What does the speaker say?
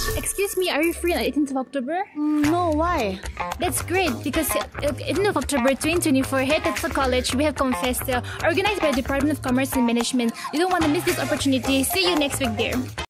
Excuse me, are you free on 18th of October? No, why? That's great because 18th of October 2024 here at Tetford College we have Confesta organized by the Department of Commerce and Management. You don't want to miss this opportunity. See you next week there.